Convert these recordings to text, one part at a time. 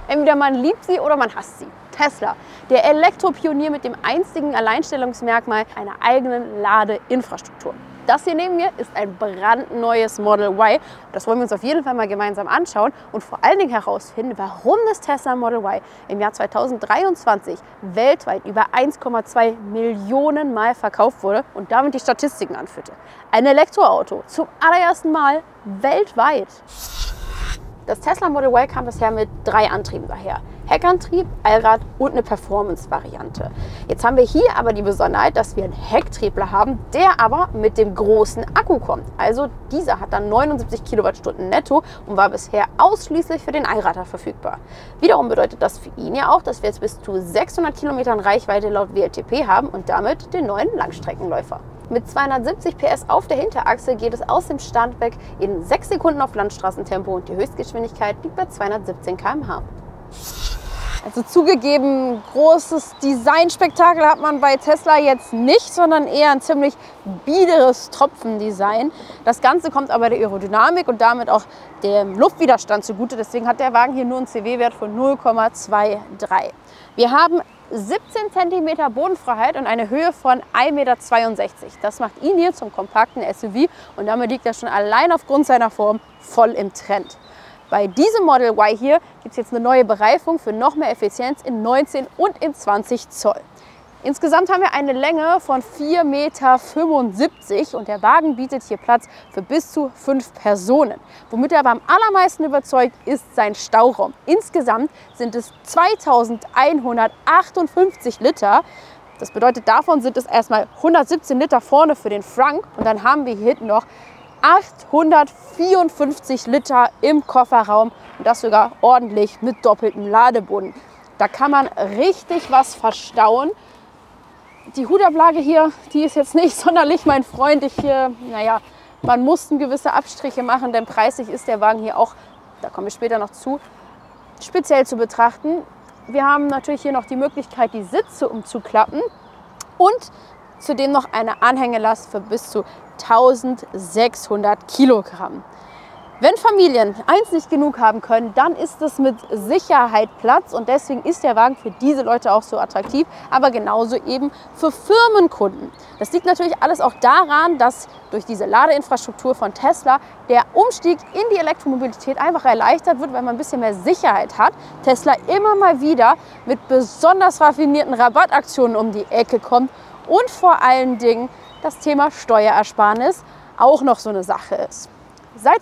Entweder man liebt sie oder man hasst sie. Tesla, der Elektropionier mit dem einzigen Alleinstellungsmerkmal einer eigenen Ladeinfrastruktur. Das hier neben mir ist ein brandneues Model Y. Das wollen wir uns auf jeden Fall mal gemeinsam anschauen und vor allen Dingen herausfinden, warum das Tesla Model Y im Jahr 2023 weltweit über 1,2 Millionen Mal verkauft wurde und damit die Statistiken anführte. Ein Elektroauto zum allerersten Mal weltweit. Das Tesla Model Y kam bisher mit 3 Antrieben daher. Heckantrieb, Allrad und eine Performance-Variante. Jetzt haben wir hier aber die Besonderheit, dass wir einen Hecktriebler haben, der aber mit dem großen Akku kommt. Also dieser hat dann 79 Kilowattstunden netto und war bisher ausschließlich für den Allrader verfügbar. Wiederum bedeutet das für ihn ja auch, dass wir jetzt bis zu 600 Kilometern Reichweite laut WLTP haben und damit den neuen Langstreckenläufer. Mit 270 PS auf der Hinterachse geht es aus dem Stand weg in 6 Sekunden auf Landstraßentempo und die Höchstgeschwindigkeit liegt bei 217 km/h. Also zugegeben, großes Designspektakel hat man bei Tesla jetzt nicht, sondern eher ein ziemlich biederes Tropfendesign. Das Ganze kommt aber der Aerodynamik und damit auch dem Luftwiderstand zugute. Deswegen hat der Wagen hier nur einen CW-Wert von 0,23. Wir haben 17 cm Bodenfreiheit und eine Höhe von 1,62 Meter. Das macht ihn hier zum kompakten SUV und damit liegt er schon allein aufgrund seiner Form voll im Trend. Bei diesem Model Y hier gibt es jetzt eine neue Bereifung für noch mehr Effizienz in 19 und in 20 Zoll. Insgesamt haben wir eine Länge von 4,75 Meter und der Wagen bietet hier Platz für bis zu 5 Personen. Womit er aber am allermeisten überzeugt, ist sein Stauraum. Insgesamt sind es 2158 Liter. Das bedeutet, davon sind es erstmal 117 Liter vorne für den Frank und dann haben wir hier hinten noch 854 Liter im Kofferraum und das sogar ordentlich mit doppeltem Ladeboden. Da kann man richtig was verstauen. Die Hutablage hier, die ist jetzt nicht sonderlich mein Freund. Man muss gewisse Abstriche machen, denn preislich ist der Wagen hier auch, da kommen wir später noch zu, speziell zu betrachten. Wir haben natürlich hier noch die Möglichkeit, die Sitze umzuklappen und zudem noch eine Anhängelast für bis zu 1600 Kilogramm. Wenn Familien eins nicht genug haben können, dann ist es mit Sicherheit Platz und deswegen ist der Wagen für diese Leute auch so attraktiv, aber genauso eben für Firmenkunden. Das liegt natürlich alles auch daran, dass durch diese Ladeinfrastruktur von Tesla der Umstieg in die Elektromobilität einfach erleichtert wird, weil man ein bisschen mehr Sicherheit hat. Tesla immer mal wieder mit besonders raffinierten Rabattaktionen um die Ecke kommt und vor allen Dingen das Thema Steuerersparnis auch noch so eine Sache ist. Seit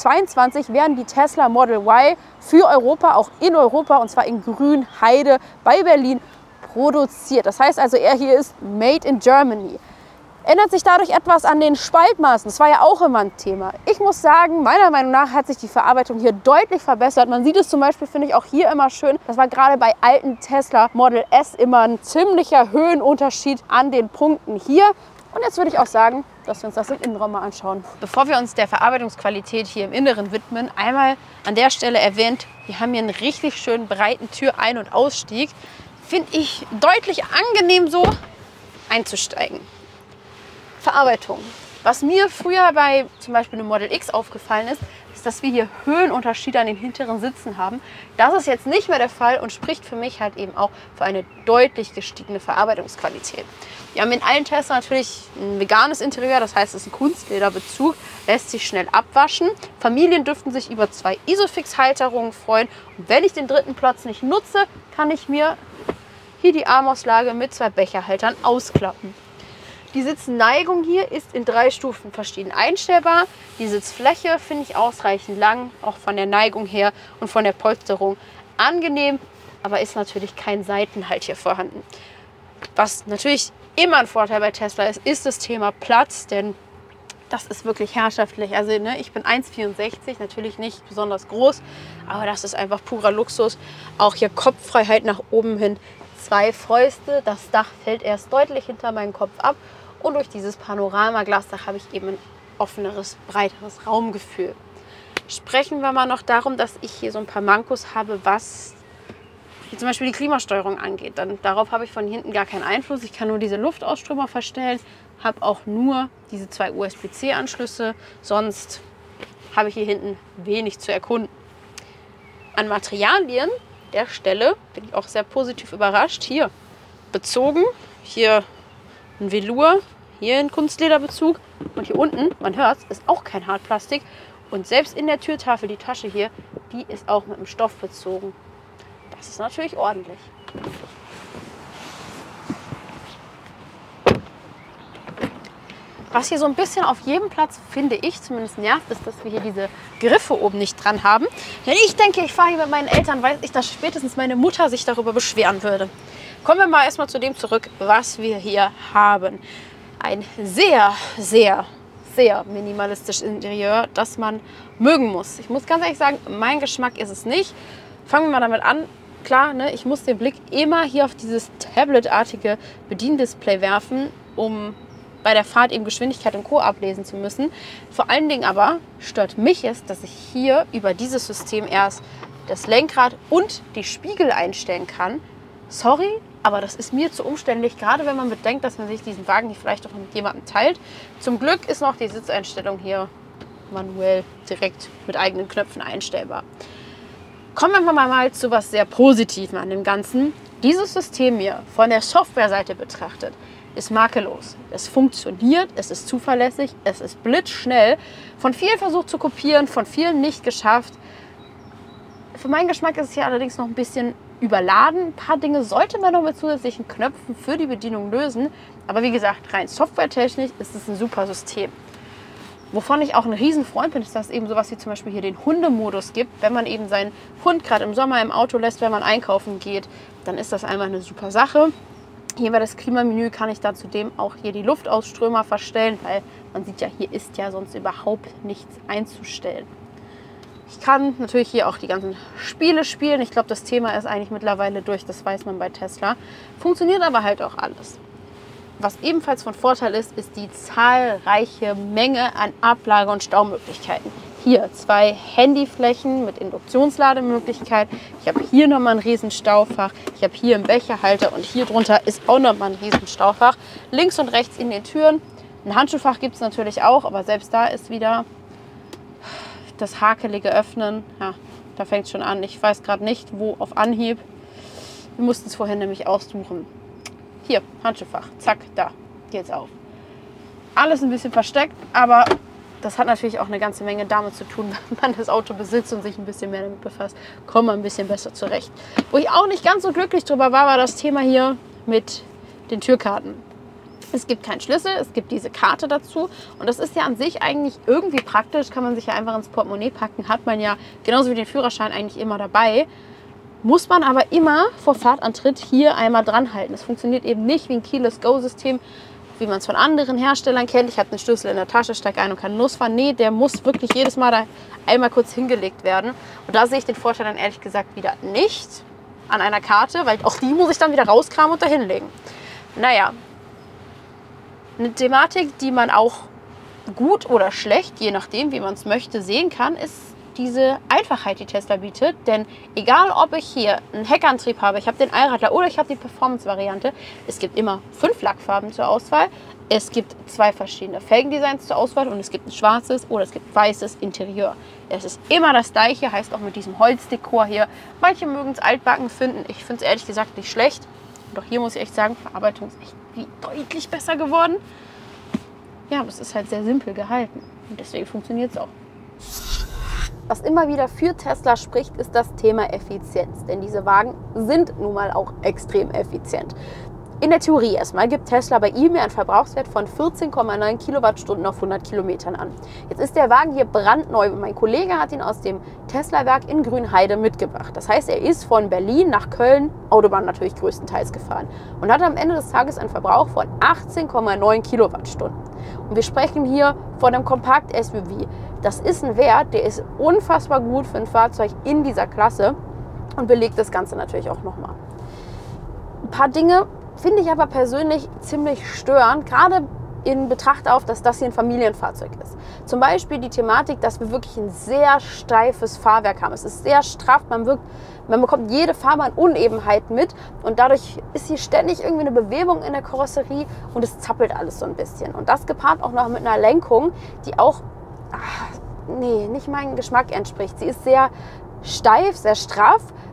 2022 werden die Tesla Model Y für Europa, auch in Europa, und zwar in Grünheide bei Berlin, produziert. Das heißt also, er hier ist made in Germany. Ändert sich dadurch etwas an den Spaltmaßen? Das war ja auch immer ein Thema. Ich muss sagen, meiner Meinung nach hat sich die Verarbeitung hier deutlich verbessert. Man sieht es zum Beispiel, finde ich, auch hier immer schön. Das war gerade bei alten Tesla Model S immer ein ziemlicher Höhenunterschied an den Punkten hier. Und jetzt würde ich auch sagen, dass wir uns das im Innenraum mal anschauen. Bevor wir uns der Verarbeitungsqualität hier im Inneren widmen, einmal an der Stelle erwähnt, wir haben hier einen richtig schönen breiten Tür-Ein- und Ausstieg. Finde ich deutlich angenehm so einzusteigen. Verarbeitung. Was mir früher bei zum Beispiel einem Model X aufgefallen ist, ist, dass wir hier Höhenunterschiede an den hinteren Sitzen haben. Das ist jetzt nicht mehr der Fall und spricht für mich halt eben auch für eine deutlich gestiegene Verarbeitungsqualität. Wir haben in allen Tests natürlich ein veganes Interieur, das heißt, es ist ein Kunstlederbezug, lässt sich schnell abwaschen. Familien dürften sich über 2 Isofix-Halterungen freuen. Und wenn ich den dritten Platz nicht nutze, kann ich mir hier die Armauslage mit 2 Becherhaltern ausklappen. Die Sitzneigung hier ist in 3 Stufen verschieden einstellbar. Die Sitzfläche finde ich ausreichend lang, auch von der Neigung her und von der Polsterung angenehm, aber ist natürlich kein Seitenhalt hier vorhanden. Was natürlich immer ein Vorteil bei Tesla ist, ist das Thema Platz, denn das ist wirklich herrschaftlich. Also ich bin 1,64, natürlich nicht besonders groß, aber das ist einfach purer Luxus. Auch hier Kopffreiheit nach oben hin, 2 Fäuste, das Dach fällt erst deutlich hinter meinen Kopf ab. Und durch dieses Panoramaglasdach habe ich eben ein offeneres, breiteres Raumgefühl. Sprechen wir mal noch darum, dass ich hier so ein paar Mankos habe, was zum Beispiel die Klimasteuerung angeht. Darauf habe ich von hinten gar keinen Einfluss. Ich kann nur diese Luftausströmer verstellen, habe auch nur diese 2 USB-C-Anschlüsse. Sonst habe ich hier hinten wenig zu erkunden. An Materialien der Stelle bin ich auch sehr positiv überrascht. Hier bezogen, hier ein Velour, hier ein Kunstlederbezug und hier unten, man hört es, ist auch kein Hartplastik. Und selbst in der Türtafel, die Tasche hier, die ist auch mit dem Stoff bezogen. Das ist natürlich ordentlich. Was hier so ein bisschen auf jedem Platz, finde ich, zumindest nervt, ist, dass wir hier diese Griffe oben nicht dran haben. Wenn ich denke, ich fahre hier mit meinen Eltern, weiß ich, dass spätestens meine Mutter sich darüber beschweren würde. Kommen wir mal erstmal zu dem zurück, was wir hier haben. Ein sehr, sehr, sehr minimalistisches Interieur, das man mögen muss. Ich muss ganz ehrlich sagen, mein Geschmack ist es nicht. Fangen wir mal damit an. Klar, ne, ich muss den Blick immer hier auf dieses tabletartige Bediendisplay werfen, um bei der Fahrt eben Geschwindigkeit und Co. ablesen zu müssen. Vor allen Dingen aber stört mich es, dass ich hier über dieses System erst das Lenkrad und die Spiegel einstellen kann. Sorry, aber das ist mir zu umständlich, gerade wenn man bedenkt, dass man sich diesen Wagen hier vielleicht auch mit jemandem teilt. Zum Glück ist noch die Sitzeinstellung hier manuell direkt mit eigenen Knöpfen einstellbar. Kommen wir mal zu was sehr Positivem an dem Ganzen. Dieses System hier von der Softwareseite betrachtet ist makellos. Es funktioniert, es ist zuverlässig, es ist blitzschnell. Von vielen versucht zu kopieren, von vielen nicht geschafft. Für meinen Geschmack ist es hier allerdings noch ein bisschen überladen. Ein paar Dinge sollte man noch mit zusätzlichen Knöpfen für die Bedienung lösen. Aber wie gesagt, rein softwaretechnisch ist es ein super System. Wovon ich auch ein Riesenfreund bin, ist, dass es eben sowas wie zum Beispiel hier den Hundemodus gibt. Wenn man eben seinen Hund gerade im Sommer im Auto lässt, wenn man einkaufen geht, dann ist das einmal eine super Sache. Hier bei das Klimamenü kann ich da zudem auch hier die Luftausströmer verstellen, weil man sieht ja, hier ist ja sonst überhaupt nichts einzustellen. Ich kann natürlich hier auch die ganzen Spiele spielen. Ich glaube, das Thema ist eigentlich mittlerweile durch, das weiß man bei Tesla. Funktioniert aber halt auch alles. Was ebenfalls von Vorteil ist, ist die zahlreiche Menge an Ablage- und Staumöglichkeiten. Hier 2 Handyflächen mit Induktionslademöglichkeit. Ich habe hier nochmal ein riesen Staufach. Ich habe hier einen Becherhalter und hier drunter ist auch nochmal ein riesen Staufach. Links und rechts in den Türen. Ein Handschuhfach gibt es natürlich auch, aber selbst da ist wieder das hakelige Öffnen. Ja, da fängt es schon an. Ich weiß gerade nicht, wo auf Anhieb. Wir mussten es vorhin nämlich aussuchen. Hier, Handschuhfach. Zack, da geht's auf. Alles ein bisschen versteckt, aber das hat natürlich auch eine ganze Menge damit zu tun, wenn man das Auto besitzt und sich ein bisschen mehr damit befasst, kommt man ein bisschen besser zurecht. Wo ich auch nicht ganz so glücklich drüber war, war das Thema hier mit den Türkarten. Es gibt keinen Schlüssel, es gibt diese Karte dazu und das ist ja an sich eigentlich irgendwie praktisch, kann man sich ja einfach ins Portemonnaie packen, hat man ja genauso wie den Führerschein eigentlich immer dabei. Muss man aber immer vor Fahrtantritt hier einmal dran halten. Es funktioniert eben nicht wie ein Keyless-Go-System, wie man es von anderen Herstellern kennt. Ich habe den Schlüssel in der Tasche, steige ein und kann losfahren. Nee, der muss wirklich jedes Mal da einmal kurz hingelegt werden. Und da sehe ich den Vorteil dann ehrlich gesagt wieder nicht an einer Karte, weil auch die muss ich dann wieder rauskramen und da hinlegen. Naja, eine Thematik, die man auch gut oder schlecht, je nachdem, wie man es möchte, sehen kann, ist diese Einfachheit, die Tesla bietet. Denn egal, ob ich hier einen Heckantrieb habe, ich habe den Allradler oder ich habe die Performance-Variante, es gibt immer 5 Lackfarben zur Auswahl. Es gibt 2 verschiedene Felgendesigns zur Auswahl und es gibt ein schwarzes oder es gibt weißes Interieur. Es ist immer das gleiche, heißt auch mit diesem Holzdekor hier. Manche mögen es altbacken finden. Ich finde es ehrlich gesagt nicht schlecht. Und auch hier muss ich echt sagen, Verarbeitung ist echt deutlich besser geworden. Ja, aber es ist halt sehr simpel gehalten und deswegen funktioniert es auch. Was immer wieder für Tesla spricht, ist das Thema Effizienz. Denn diese Wagen sind nun mal auch extrem effizient. In der Theorie erstmal gibt Tesla bei ihm einen Verbrauchswert von 14,9 Kilowattstunden auf 100 Kilometern an. Jetzt ist der Wagen hier brandneu. Mein Kollege hat ihn aus dem Tesla-Werk in Grünheide mitgebracht. Das heißt, er ist von Berlin nach Köln, Autobahn natürlich größtenteils gefahren, und hat am Ende des Tages einen Verbrauch von 18,9 Kilowattstunden. Und wir sprechen hier von einem Kompakt-SUV. Das ist ein Wert, der ist unfassbar gut für ein Fahrzeug in dieser Klasse und belegt das Ganze natürlich auch nochmal. Ein paar Dinge finde ich aber persönlich ziemlich störend, gerade in Betracht auf, dass das hier ein Familienfahrzeug ist. Zum Beispiel die Thematik, dass wir wirklich ein sehr steifes Fahrwerk haben. Es ist sehr straff, man bekommt jede Fahrbahnunebenheit mit und dadurch ist hier ständig irgendwie eine Bewegung in der Karosserie und es zappelt alles so ein bisschen. Und das gepaart auch noch mit einer Lenkung, die auch nicht meinem Geschmack entspricht. Sie ist sehr steif, sehr straff,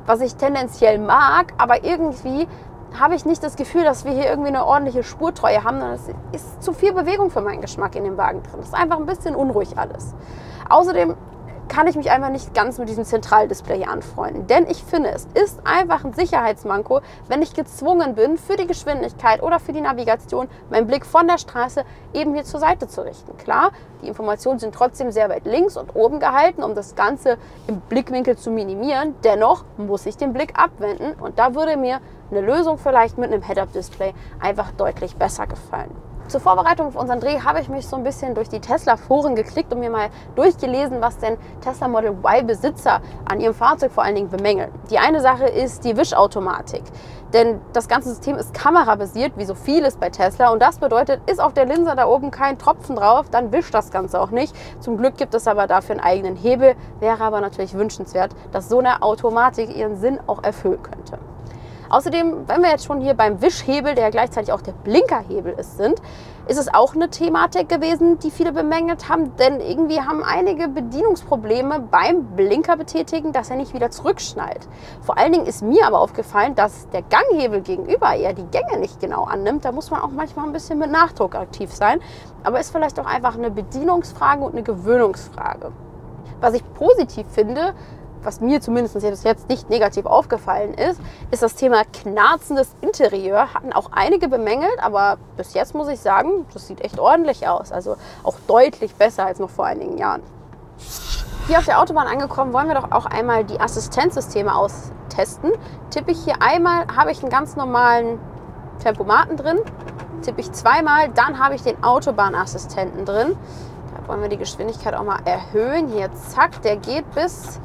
was ich tendenziell mag, aber irgendwie habe ich nicht das Gefühl, dass wir hier irgendwie eine ordentliche Spurtreue haben. Es ist zu viel Bewegung für meinen Geschmack in dem Wagen drin. Das ist einfach ein bisschen unruhig alles. Außerdem kann ich mich einfach nicht ganz mit diesem Zentraldisplay hier anfreunden. Denn ich finde, es ist einfach ein Sicherheitsmanko, wenn ich gezwungen bin, für die Geschwindigkeit oder für die Navigation meinen Blick von der Straße eben hier zur Seite zu richten. Klar, die Informationen sind trotzdem sehr weit links und oben gehalten, um das Ganze im Blickwinkel zu minimieren. Dennoch muss ich den Blick abwenden und da würde mir eine Lösung vielleicht mit einem Head-Up-Display einfach deutlich besser gefallen. Zur Vorbereitung auf unseren Dreh habe ich mich so ein bisschen durch die Tesla-Foren geklickt und mir mal durchgelesen, was denn Tesla Model Y-Besitzer an ihrem Fahrzeug vor allen Dingen bemängeln. Die eine Sache ist die Wischautomatik. Denn das ganze System ist kamerabasiert, wie so vieles bei Tesla. Und das bedeutet, ist auf der Linse da oben kein Tropfen drauf, dann wischt das Ganze auch nicht. Zum Glück gibt es aber dafür einen eigenen Hebel. Wäre aber natürlich wünschenswert, dass so eine Automatik ihren Sinn auch erfüllen könnte. Außerdem, wenn wir jetzt schon hier beim Wischhebel, der gleichzeitig auch der Blinkerhebel ist, ist es auch eine Thematik gewesen, die viele bemängelt haben. Denn irgendwie haben einige Bedienungsprobleme beim Blinker betätigen, dass er nicht wieder zurückschnallt. Vor allen Dingen ist mir aber aufgefallen, dass der Ganghebel gegenüber eher die Gänge nicht genau annimmt. Da muss man auch manchmal ein bisschen mit Nachdruck aktiv sein. Aber ist vielleicht auch einfach eine Bedienungsfrage und eine Gewöhnungsfrage. Was ich positiv finde, was mir zumindest jetzt nicht negativ aufgefallen ist, ist das Thema knarzendes Interieur. Hatten auch einige bemängelt, aber bis jetzt muss ich sagen, das sieht echt ordentlich aus. Also auch deutlich besser als noch vor einigen Jahren. Hier auf der Autobahn angekommen, wollen wir doch auch einmal die Assistenzsysteme austesten. Tippe ich hier einmal, habe ich einen ganz normalen Tempomaten drin. Tippe ich zweimal, dann habe ich den Autobahnassistenten drin. Da wollen wir die Geschwindigkeit auch mal erhöhen. Hier, zack, der geht bis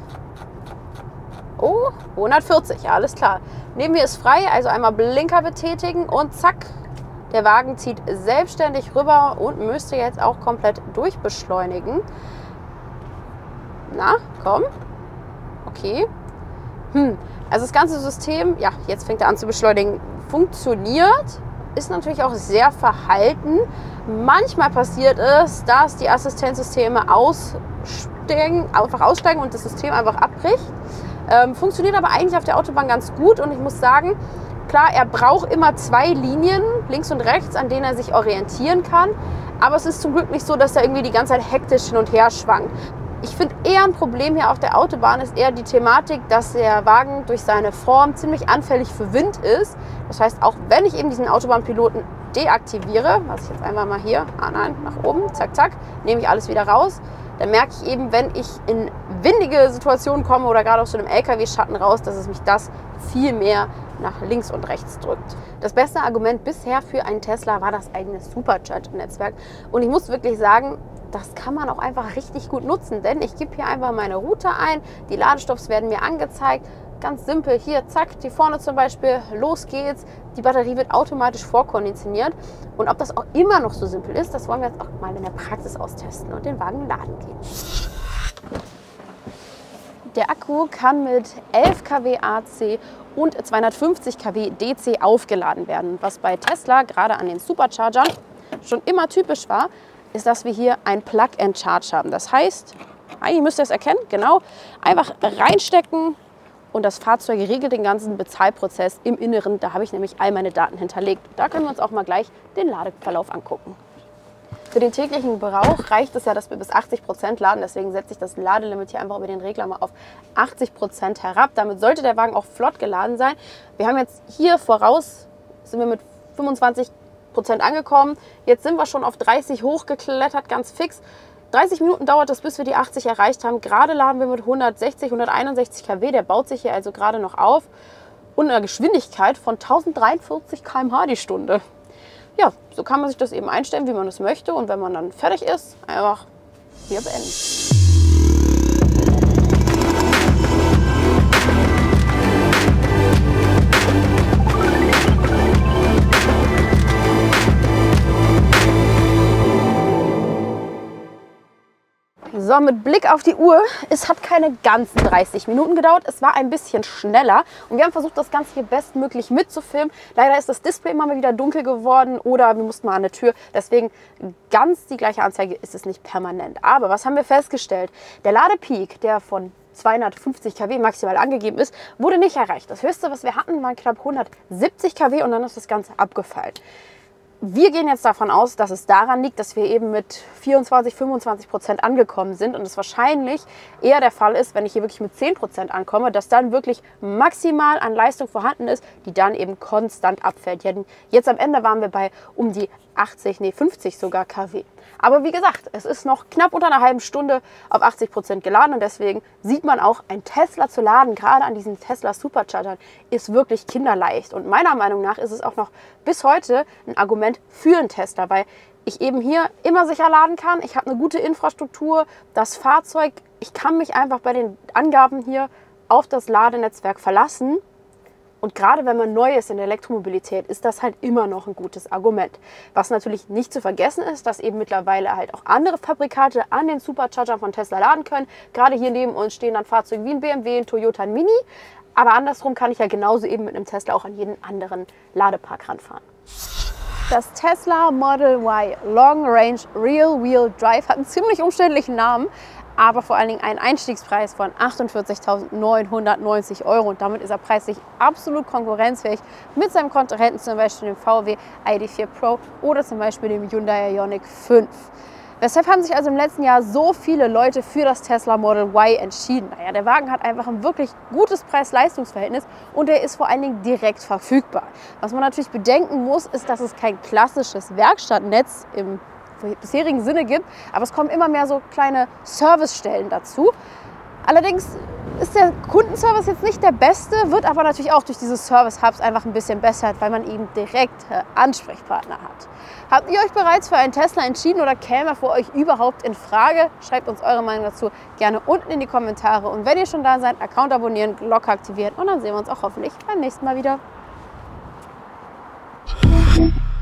140, ja, alles klar. Nehmen wir es frei, also einmal Blinker betätigen und zack, der Wagen zieht selbstständig rüber und müsste jetzt auch komplett durchbeschleunigen. Na, komm. Okay. Also das ganze System, ja, jetzt fängt er an zu beschleunigen, funktioniert, ist natürlich auch sehr verhalten. Manchmal passiert es, dass die Assistenzsysteme einfach aussteigen und das System einfach abbricht. Funktioniert aber eigentlich auf der Autobahn ganz gut und ich muss sagen, klar, er braucht immer zwei Linien, links und rechts, an denen er sich orientieren kann. Aber es ist zum Glück nicht so, dass er irgendwie die ganze Zeit hektisch hin und her schwankt. Ich finde eher ein Problem hier auf der Autobahn ist eher die Thematik, dass der Wagen durch seine Form ziemlich anfällig für Wind ist. Das heißt, auch wenn ich eben diesen Autobahnpiloten deaktiviere, was ich jetzt einfach mal hier, nach oben, zack, zack, nehme ich alles wieder raus. Dann merke ich eben, wenn ich in windige Situationen komme oder gerade aus so einem LKW-Schatten raus, dass es mich das viel mehr nach links und rechts drückt. Das beste Argument bisher für einen Tesla war das eigene Supercharger-Netzwerk. Und ich muss wirklich sagen, das kann man auch einfach richtig gut nutzen, denn ich gebe hier einfach meine Route ein, die Ladestopps werden mir angezeigt. Ganz simpel, hier, zack, die vorne zum Beispiel, los geht's. Die Batterie wird automatisch vorkonditioniert. Und ob das auch immer noch so simpel ist, das wollen wir jetzt auch mal in der Praxis austesten und den Wagen laden gehen. Der Akku kann mit 11 kW AC und 250 kW DC aufgeladen werden. Was bei Tesla, gerade an den Superchargern, schon immer typisch war, ist, dass wir hier ein Plug-and-Charge haben. Das heißt, eigentlich müsst ihr es erkennen, genau, einfach reinstecken. Und das Fahrzeug regelt den ganzen Bezahlprozess im Inneren. Da habe ich nämlich all meine Daten hinterlegt. Da können wir uns auch mal gleich den Ladeverlauf angucken. Für den täglichen Gebrauch reicht es ja, dass wir bis 80% laden. Deswegen setze ich das Ladelimit hier einfach über den Regler mal auf 80% herab. Damit sollte der Wagen auch flott geladen sein. Wir haben jetzt hier voraus, sind wir mit 25% angekommen. Jetzt sind wir schon auf 30 hochgeklettert, ganz fix. 30 Minuten dauert es, bis wir die 80 erreicht haben. Gerade laden wir mit 160, 161 kW. Der baut sich hier also gerade noch auf. Und einer Geschwindigkeit von 1043 km/h die Stunde. Ja, so kann man sich das eben einstellen, wie man es möchte. Und wenn man dann fertig ist, einfach hier beenden. So, mit Blick auf die Uhr, es hat keine ganzen 30 Minuten gedauert, es war ein bisschen schneller und wir haben versucht, das Ganze hier bestmöglich mitzufilmen. Leider ist das Display immer mal wieder dunkel geworden oder wir mussten mal an der Tür, deswegen ganz die gleiche Anzeige ist es nicht permanent. Aber was haben wir festgestellt? Der Ladepeak, der von 250 kW maximal angegeben ist, wurde nicht erreicht. Das höchste, was wir hatten, waren knapp 170 kW und dann ist das Ganze abgefallen. Wir gehen jetzt davon aus, dass es daran liegt, dass wir eben mit 24–25% angekommen sind und es wahrscheinlich eher der Fall ist, wenn ich hier wirklich mit 10% ankomme, dass dann wirklich maximal an Leistung vorhanden ist, die dann eben konstant abfällt. Jetzt am Ende waren wir bei um die 50 sogar kW. Aber wie gesagt, es ist noch knapp unter einer halben Stunde auf 80% geladen und deswegen sieht man auch, ein Tesla zu laden, gerade an diesen Tesla Superchargern, ist wirklich kinderleicht. Und meiner Meinung nach ist es auch noch bis heute ein Argument für einen Tesla, weil ich eben hier immer sicher laden kann. Ich habe eine gute Infrastruktur, das Fahrzeug, ich kann mich einfach bei den Angaben hier auf das Ladenetzwerk verlassen. Und gerade wenn man neu ist in der Elektromobilität, ist das halt immer noch ein gutes Argument. Was natürlich nicht zu vergessen ist, dass eben mittlerweile halt auch andere Fabrikate an den Superchargern von Tesla laden können. Gerade hier neben uns stehen dann Fahrzeuge wie ein BMW, ein Toyota, ein Mini. Aber andersrum kann ich ja genauso eben mit einem Tesla auch an jeden anderen Ladepark ranfahren. Das Tesla Model Y Long Range Rear Wheel Drive hat einen ziemlich umständlichen Namen, aber vor allen Dingen einen Einstiegspreis von 48.990 € und damit ist er preislich absolut konkurrenzfähig mit seinem Konkurrenten, zum Beispiel dem VW ID.4 Pro oder zum Beispiel dem Hyundai Ioniq 5. Weshalb haben sich also im letzten Jahr so viele Leute für das Tesla Model Y entschieden? Naja, der Wagen hat einfach ein wirklich gutes Preis-Leistungs-Verhältnis und er ist vor allen Dingen direkt verfügbar. Was man natürlich bedenken muss, ist, dass es kein klassisches Werkstattnetz im bisherigen Sinne gibt, aber es kommen immer mehr so kleine Servicestellen dazu. Allerdings ist der Kundenservice jetzt nicht der beste, wird aber natürlich auch durch diese Service-Hubs einfach ein bisschen besser, weil man eben direkte Ansprechpartner hat. Habt ihr euch bereits für einen Tesla entschieden oder käme er für euch überhaupt in Frage? Schreibt uns eure Meinung dazu gerne unten in die Kommentare und wenn ihr schon da seid, Account abonnieren, Glocke aktivieren und dann sehen wir uns auch hoffentlich beim nächsten Mal wieder.